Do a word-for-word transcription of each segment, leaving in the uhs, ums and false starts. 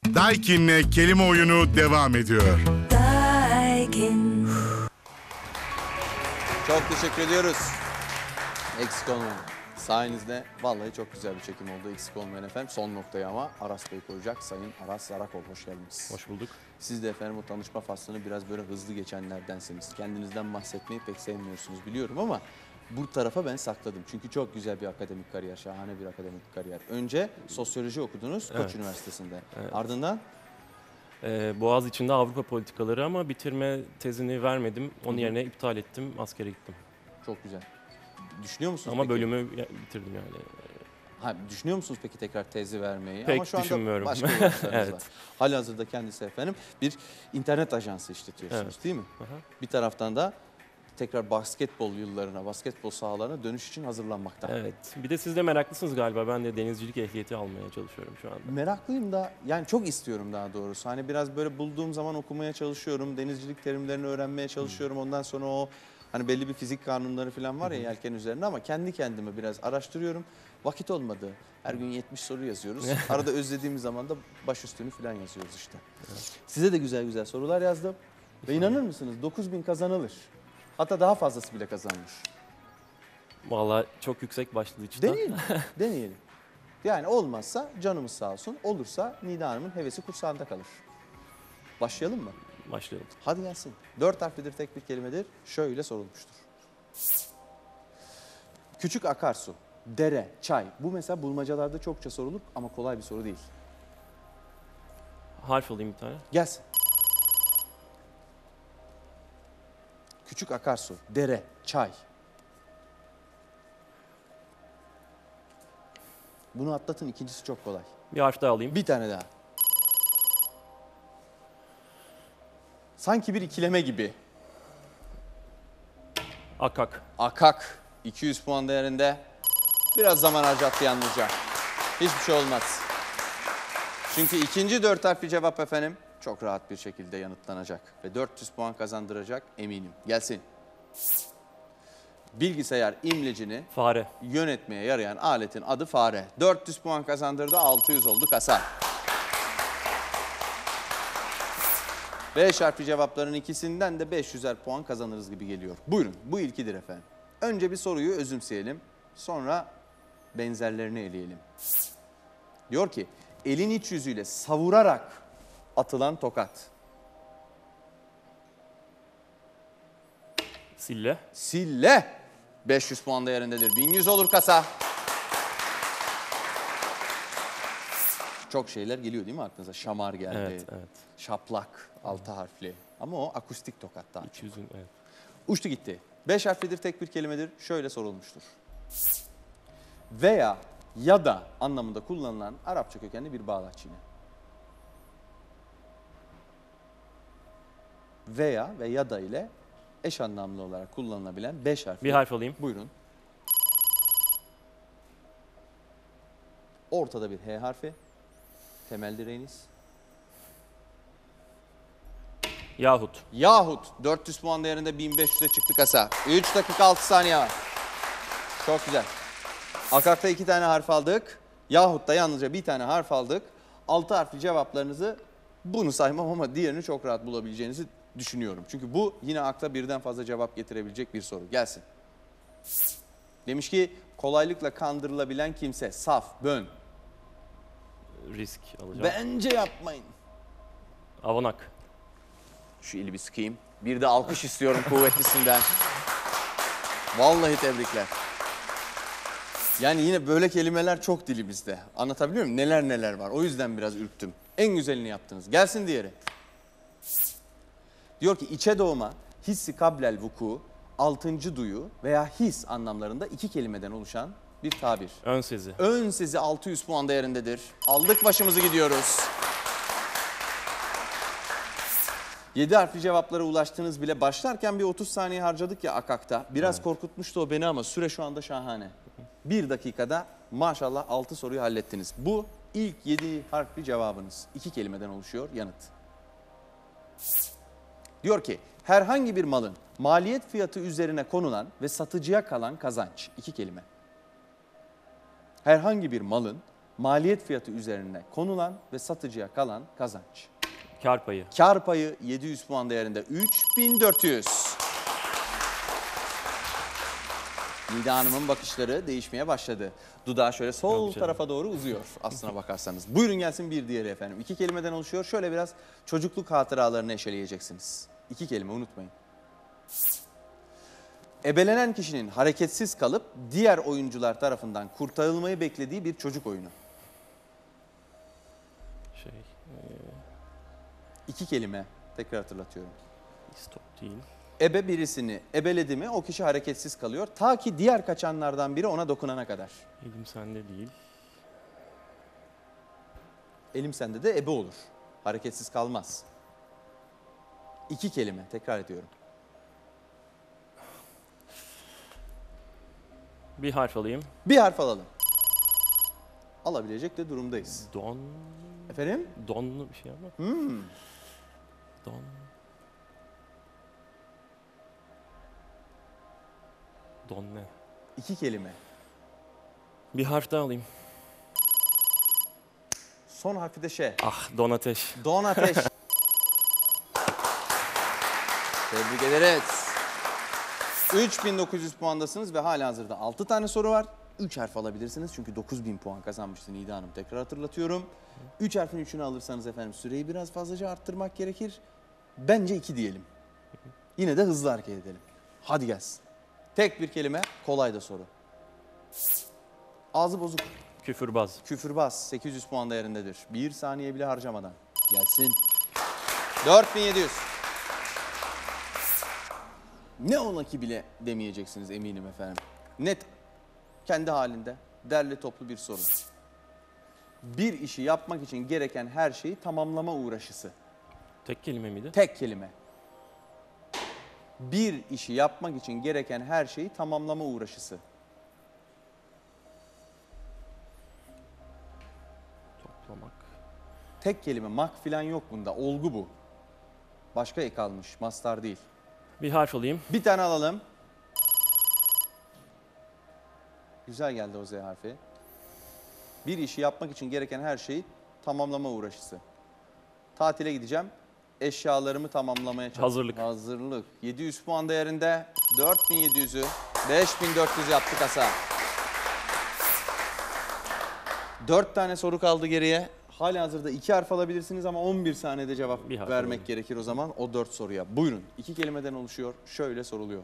Daikin'le kelime oyunu devam ediyor. Daikin. Çok teşekkür ediyoruz. Eksik olmayın. Sayenizde vallahi çok güzel bir çekim oldu. Eksik olmayın efendim. Son noktayı ama Aras Bey koyacak. Sayın Aras Zarakol, hoş geldiniz. Hoş bulduk. Siz de efendim o tanışma faslını biraz böyle hızlı geçenlerdensiniz. Kendinizden bahsetmeyi pek sevmiyorsunuz biliyorum ama bu tarafa ben sakladım. Çünkü çok güzel bir akademik kariyer, şahane bir akademik kariyer. Önce sosyoloji okudunuz Koç Evet. Üniversitesi'nde. Evet. Ardından Ee, Boğaz içinde Avrupa politikaları ama bitirme tezini vermedim. Onun Hı hı. yerine iptal ettim, askere gittim. çok güzel. Düşünüyor musunuz Ama peki? bölümü ya- bitirdim yani. Ha, düşünüyor musunuz peki tekrar tezi vermeyi? Pek Ama şu anda düşünmüyorum. başka uğraşlarınız Evet. var. Halihazırda kendisi efendim bir internet ajansı işletiyorsunuz Evet. değil mi? Aha. Bir taraftan da tekrar basketbol yıllarına, basketbol sahalarına dönüş için hazırlanmakta. Evet. Bir de siz de meraklısınız galiba. Ben de denizcilik ehliyeti almaya çalışıyorum şu anda. Meraklıyım da yani çok istiyorum daha doğrusu. Hani biraz böyle bulduğum zaman okumaya çalışıyorum. Denizcilik terimlerini öğrenmeye çalışıyorum. Ondan sonra o hani belli bir fizik kanunları falan var ya yelken üzerinde ama kendi kendime biraz araştırıyorum. Vakit olmadı. Her gün yetmiş soru yazıyoruz. Arada özlediğimiz zaman da başüstünü falan yazıyoruz işte. Size de güzel güzel sorular yazdım. Ve inanır mısınız dokuz bin kazanılır. Hatta daha fazlası bile kazanılır. Vallahi çok yüksek başladı işte. Deneyelim. Deneyelim. Yani olmazsa canımız sağ olsun. Olursa Nida Hanım'ın hevesi kursağında kalır. Başlayalım mı? Başlayalım. Hadi gelsin. Dört harflidir, tek bir kelimedir. Şöyle sorulmuştur. Küçük akarsu, dere, çay. Bu mesela bulmacalarda çokça sorulur ama kolay bir soru değil. Harf alayım bir tane. Gelsin. Küçük akarsu, dere, çay. Bunu atlatın, ikincisi çok kolay. Bir harf daha alayım. Bir tane daha. Sanki bir ikileme gibi. Akak. Akak iki yüz puan değerinde. Biraz zaman harcattı yalnızca. Hiçbir şey olmaz. Çünkü ikinci dört harfli cevap efendim çok rahat bir şekilde yanıtlanacak. Ve dört yüz puan kazandıracak eminim. Gelsin. Bilgisayar imlecini Fare. yönetmeye yarayan aletin adı fare. dört yüz puan kazandırdı, altı yüz oldu kasa. Beş harfli cevapların ikisinden de beş yüzer puan kazanırız gibi geliyor. Buyurun, bu ilkidir efendim. Önce bir soruyu özümseyelim, sonra benzerlerini eleyelim. Diyor ki, elin iç yüzüyle savurarak atılan tokat. Sille. Sille. beş yüz puan değerindedir. bin yüz olur kasa. Çok şeyler geliyor değil mi aklınıza? Şamar geldi. Evet, evet. Şaplak, altı harfli. Ama o akustik tokat daha çok. İç yüzün, evet. Uçtu gitti. Beş harflidir, tek bir kelimedir. Şöyle sorulmuştur. Veya ya da anlamında kullanılan Arapça kökenli bir bağlaç yine. Veya ve ya da ile eş anlamlı olarak kullanılabilen beş harfli. Bir harf alayım. Buyurun. Ortada bir H harfi. Temel direğiniz. Yahut. Yahut dört yüz puan değerinde bin beş yüze çıktı kasa. üç dakika altı saniye var. Çok güzel. Akak'ta iki tane harf aldık. Yahut da yalnızca bir tane harf aldık. altı harfli cevaplarınızı bunu saymam ama diğerini çok rahat bulabileceğinizi düşünüyorum. Çünkü bu yine akla birden fazla cevap getirebilecek bir soru. Gelsin. Demiş ki kolaylıkla kandırılabilen kimse. Saf, bön. Risk alacağım. Bence yapmayın. Avanak. Şu eli bir sıkayım. Bir de alkış istiyorum kuvvetlisinden. Vallahi tebrikler. Yani yine böyle kelimeler çok dilimizde. Anlatabiliyor muyum? Neler neler var. O yüzden biraz ürktüm. En güzelini yaptınız. Gelsin diğeri. Diyor ki içe doğma, hissi kablel vuku, altıncı duyu veya his anlamlarında iki kelimeden oluşan bir tabir. Ön sezi. Ön sezi altı yüz puan değerindedir. Aldık başımızı gidiyoruz. yedi harfli cevaplara ulaştınız bile. Başlarken bir otuz saniye harcadık ya Akak'ta. Biraz evet. Korkutmuştu o beni ama süre şu anda şahane. Bir dakikada maşallah altı soruyu hallettiniz. Bu ilk yedi harfli cevabınız. İki kelimeden oluşuyor yanıt. Diyor ki herhangi bir malın maliyet fiyatı üzerine konulan ve satıcıya kalan kazanç. İki kelime. Herhangi bir malın maliyet fiyatı üzerine konulan ve satıcıya kalan kazanç. Kar payı. Kar payı yedi yüz puan değerinde üç bin dört yüz. Nida Hanım'ın bakışları değişmeye başladı. Dudağı şöyle sol Yok canım. tarafa doğru uzuyor aslına bakarsanız. Buyurun gelsin bir diğeri efendim. İki kelimeden oluşuyor. Şöyle biraz çocukluk hatıralarını eşeleyeceksiniz. İki kelime unutmayın. Ebelenen kişinin hareketsiz kalıp diğer oyuncular tarafından kurtarılmayı beklediği bir çocuk oyunu. Şey, İki kelime tekrar hatırlatıyorum. stop değil. Ebe birisini ebeledi mi o kişi hareketsiz kalıyor. Ta ki diğer kaçanlardan biri ona dokunana kadar. Elim sende değil. Elim sende de ebe olur. Hareketsiz kalmaz. İki kelime tekrar ediyorum. Bir harf alayım. Bir harf alalım. Alabilecek de durumdayız. Don. Efendim? Donlu bir şey ama. Hmm. Don. Don ne? İki kelime. Bir harf daha alayım. Son harfi de şey. Ah, don ateş. Don Ateş. Tebrik ederiz. üç bin dokuz yüz puandasınız ve halihazırda altı tane soru var. üç harf alabilirsiniz çünkü dokuz bin puan kazanmıştı Nida Hanım. Tekrar hatırlatıyorum. üç harfin üçünü alırsanız efendim süreyi biraz fazlaca arttırmak gerekir. Bence iki diyelim. Yine de hızlı hareket edelim. Hadi gelsin. Tek bir kelime, kolay da soru. Ağzı bozuk. Küfürbaz. Küfürbaz sekiz yüz puan değerindedir. Bir saniye bile harcamadan. Gelsin. dört bin yedi yüz. Ne ola ki bile demeyeceksiniz eminim efendim. Net, kendi halinde, derli toplu bir soru. Bir işi yapmak için gereken her şeyi tamamlama uğraşısı. Tek kelime miydi? Tek kelime. Bir işi yapmak için gereken her şeyi tamamlama uğraşısı. Toplamak. Tek kelime, mak filan yok bunda. Olgu bu. Başka ek almış, mastar değil. Bir harf alayım. Bir tane alalım. Güzel geldi o Z harfi. Bir işi yapmak için gereken her şeyi tamamlama uğraşısı. Tatile gideceğim. Eşyalarımı tamamlamaya çalışıyorum. Hazırlık. Hazırlık. yedi yüz puan değerinde dört bin yedi yüzü beş bin dört yüz yaptı kasa. dört tane soru kaldı geriye. Halihazırda iki harf alabilirsiniz ama on bir saniyede cevap Bir harf vermek alalım. gerekir o zaman o dört soruya. Buyurun. İki kelimeden oluşuyor. Şöyle soruluyor.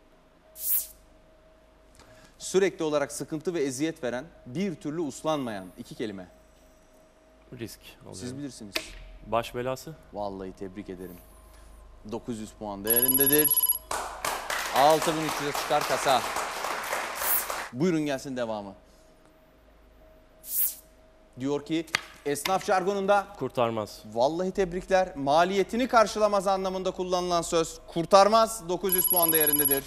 Sürekli olarak sıkıntı ve eziyet veren, bir türlü uslanmayan iki kelime. Risk alıyorum. Siz bilirsiniz. Baş belası. Vallahi tebrik ederim. dokuz yüz puan değerindedir. altı bin üç yüze çıkar kasa. Buyurun gelsin devamı. Diyor ki esnaf jargonunda Kurtarmaz. vallahi tebrikler. Maliyetini karşılamaz anlamında kullanılan söz kurtarmaz. dokuz yüz puan değerindedir.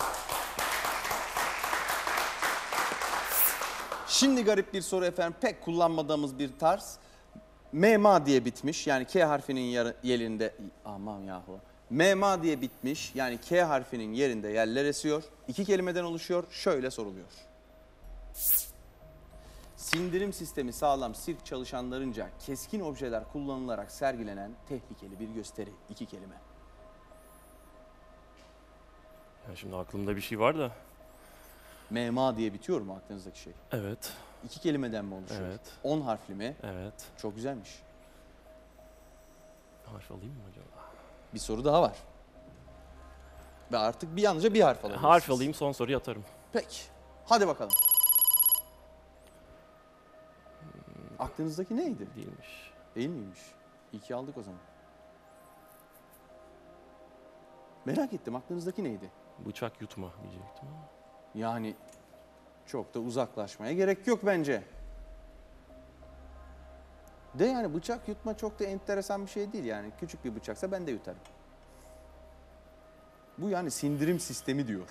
Şimdi garip bir soru efendim. Pek kullanmadığımız bir tarz. Mema diye bitmiş. Yani K harfinin yarı- yerinde... Aman yahu. Mema diye bitmiş. Yani K harfinin yerinde yerler esiyor. İki kelimeden oluşuyor. Şöyle soruluyor. Sindirim sistemi sağlam sirk çalışanlarınca keskin objeler kullanılarak sergilenen tehlikeli bir gösteri. İki kelime. Ya şimdi aklımda bir şey var da. Mema diye bitiyor mu aklınızdaki şey? Evet. İki kelimeden mi oluşuyor? Evet. On harfli mi? Evet. Çok güzelmiş. Harf alayım mı acaba? Bir soru daha var. Ve artık bir yalnızca bir harf alabilirsiniz. Harf alayım, son soruyu atarım. Peki. Hadi bakalım. Aklınızdaki neydi? Değilmiş. Değil miymiş? İyi ki aldık o zaman. Merak ettim aklınızdaki neydi? Bıçak yutma diyecektim ama. Yani çok da uzaklaşmaya gerek yok bence. De yani bıçak yutma çok da enteresan bir şey değil yani. Küçük bir bıçaksa ben de yutarım. Bu yani sindirim sistemi diyor.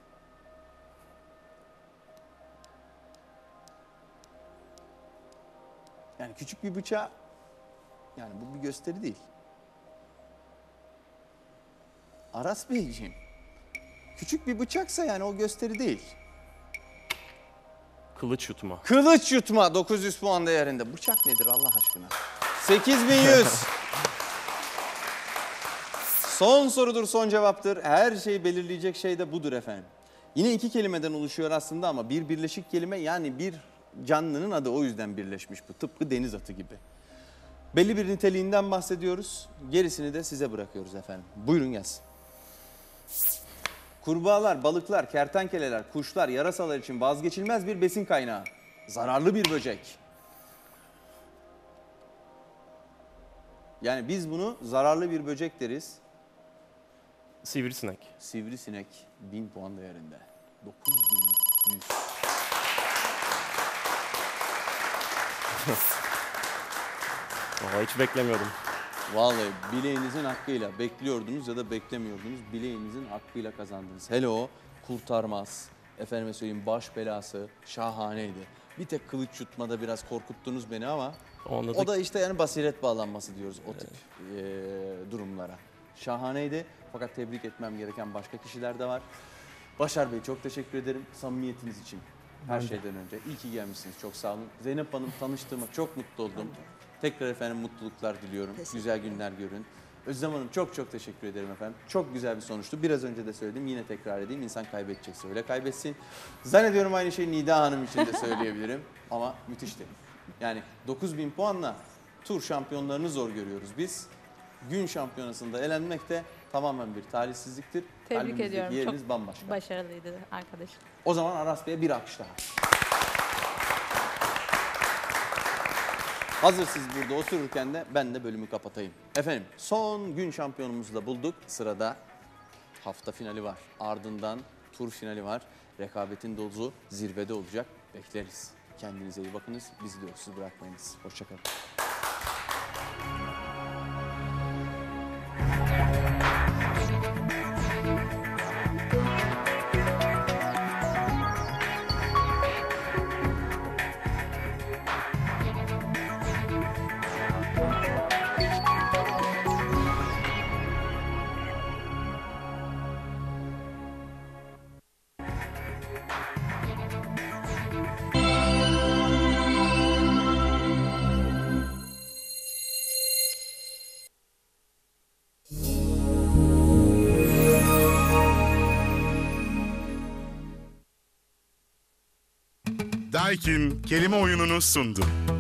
Yani küçük bir bıçağı, yani bu bir gösteri değil. Aras Beyciğim, küçük bir bıçaksa yani o gösteri değil. Kılıç yutma. Kılıç yutma dokuz yüz puan değerinde. Bıçak nedir Allah aşkına? sekiz bin yüz. Son sorudur, son cevaptır. Her şeyi belirleyecek şey de budur efendim. Yine iki kelimeden oluşuyor aslında ama bir birleşik kelime, yani bir canlının adı, o yüzden birleşmiş bu. Tıpkı deniz atı gibi. Belli bir niteliğinden bahsediyoruz. Gerisini de size bırakıyoruz efendim. Buyurun gelsin. Kurbağalar, balıklar, kertenkeleler, kuşlar, yarasalar için vazgeçilmez bir besin kaynağı. Zararlı bir böcek. Yani biz bunu zararlı bir böcek deriz. Sivrisinek. Sivrisinek bin puan değerinde. dokuz bin yüz. Vallahi hiç beklemiyordum. Vallahi bileğinizin hakkıyla bekliyordunuz ya da beklemiyordunuz. Bileğinizin hakkıyla kazandınız. Hele o kurtarmaz, efendime söyleyeyim baş belası, şahaneydi. Bir tek kılıç yutmada biraz korkuttunuz beni ama Onda da, o da işte yani basiret bağlanması diyoruz o tip e, durumlara. Şahaneydi fakat tebrik etmem gereken başka kişiler de var. Başar Bey çok teşekkür ederim samimiyetiniz için. Her şeyden önce. İyi ki gelmişsiniz. Çok sağ olun. Zeynep Hanım, tanıştığıma çok mutlu oldum. Tekrar efendim mutluluklar diliyorum. Güzel günler görün. Özlem Hanım çok çok teşekkür ederim efendim. Çok güzel bir sonuçtu. Biraz önce de söyledim. Yine tekrar edeyim. İnsan kaybedecekse öyle kaybetsin. Zannediyorum aynı şeyi Nida Hanım için de söyleyebilirim. Ama müthişti. Yani dokuz bin puanla tur şampiyonlarını zor görüyoruz biz. Gün şampiyonasında elenmek de tamamen bir talihsizliktir. Tebrik Kalbimizdeki ediyorum. yeriniz Çok bambaşka. başarılıydı arkadaşım. O zaman Aras Bey'e bir alkış daha. Hazır siz burada otururken de ben de bölümü kapatayım. Efendim son gün şampiyonumuzu da bulduk. Sırada hafta finali var. Ardından tur finali var. Rekabetin dozu zirvede olacak. Bekleriz. Kendinize iyi bakınız. Bizi de öksüz bırakmayınız. Hoşçakalın. Daikin kelime oyununu sundu.